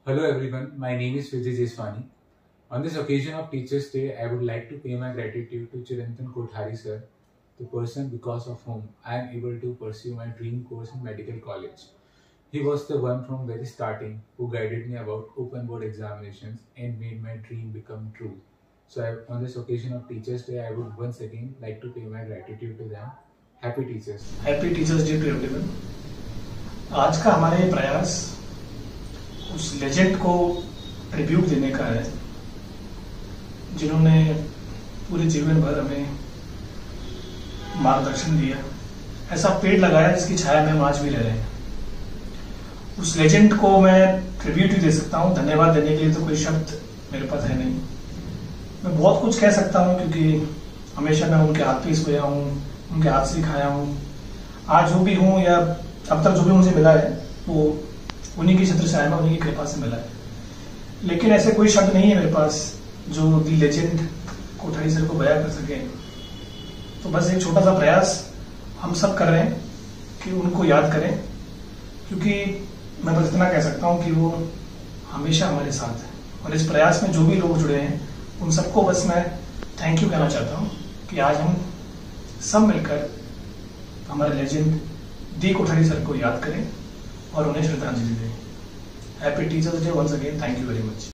Hello everyone, my name is Vijay Jeswani. On this occasion of Teachers' Day, I would like to pay my gratitude to Chirantan Kothari sir, the person because of whom I am able to pursue my dream course in medical college. He was the one from very starting who guided me about open board examinations and made my dream become true. So on this occasion of Teachers' Day, I would once again like to pay my gratitude to them. Happy Teachers! Happy teachers day to everyone. आज का हमारा ये प्रयास उस legend को tribute देने का है जिन्होंने पूरे जीवन भर हमें मार्गदर्शन दिया, ऐसा पेड़ लगाया जिसकी छाया में हम आज भी रह रहे हैं। उस लेजेंड को मैं ट्रिब्यूट ही दे सकता हूँ, धन्यवाद देने के लिए तो कोई शब्द मेरे पास है नहीं। मैं बहुत कुछ कह सकता हूँ क्योंकि हमेशा मैं उनके हाथ पे सोया हूँ, उनके हाथ से खाया हूँ। आज जो भी हूँ या अब तक जो भी मुझे मिला है वो उन्हीं की छत्र छाया में, उन्हीं की कृपा से मिला है। लेकिन ऐसे कोई शब्द नहीं है मेरे पास जो दी लेजेंड कोठारी सर को बयां कर सके। तो बस एक छोटा सा प्रयास हम सब कर रहे हैं कि उनको याद करें, क्योंकि मैं बस इतना कह सकता हूँ कि वो हमेशा हमारे साथ है। और इस प्रयास में जो भी लोग जुड़े हैं उन सबको बस मैं थैंक यू कहना चाहता हूँ कि आज हम सब मिलकर हमारे लेजेंड दी कोठारी सर को याद करें और उन्हें श्रद्धांजलि दें। Happy teachers day once again, thank you very much.